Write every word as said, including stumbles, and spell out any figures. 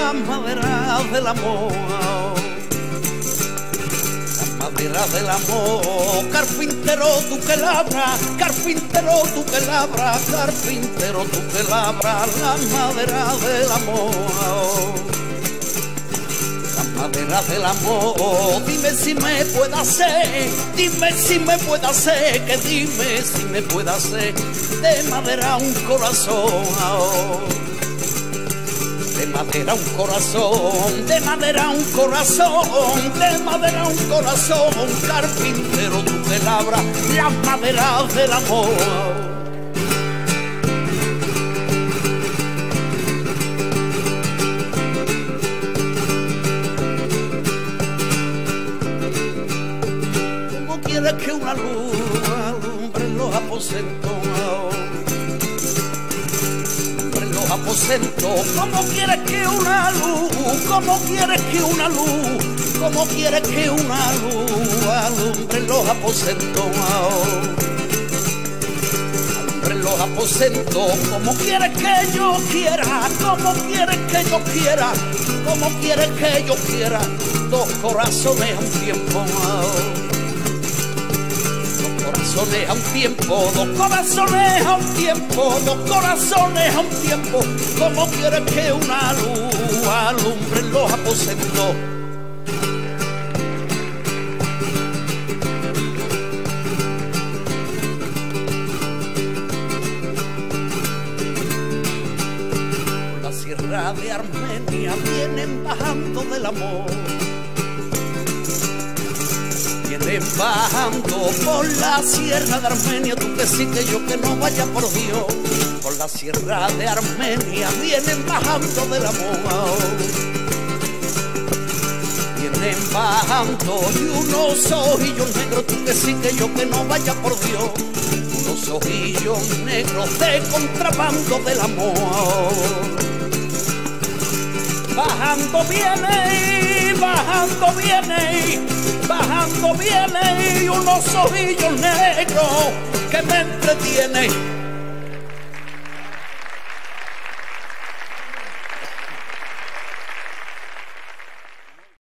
las maderas del amor. Madera del amor, carpintero tú que labras, carpintero tú que labras, carpintero tú que labras la madera del amor. La madera del amor, dime si me puede hacer, dime si me puede hacer, que dime si me puede hacer de madera un corazón. De madera un corazón, de madera un corazón, de madera un corazón, carpintero tú que labras las maderas del amor. ¿Cómo quieres que una luz alumbre los aposentos? Aposento, ¿cómo quieres que una luz, cómo quieres que una luz, cómo quieres que una luz alumbre los aposentos? Alumbre los aposentos, ¿cómo quieres que yo quiera, cómo quieres que yo quiera, cómo quieres que yo quiera dos corazones a un tiempo? Dos corazones a un tiempo, dos corazones a un tiempo, dos corazones a un tiempo. ¿Cómo quieres que una luz alumbre los aposentos? Por la sierra de Armenia vienen bajando del amor. Vienen bajando por la sierra de Armenia, tú que sí que yo que no vaya por Dios. Por la sierra de Armenia vienen bajando del amor. Vienen bajando y unos ojillos negros, tú que sí que yo que no vaya por Dios. Unos ojillos negros de contrabando del amor. Bajando viene, bajando viene, bajando viene y unos ojillos negros que me entretienen.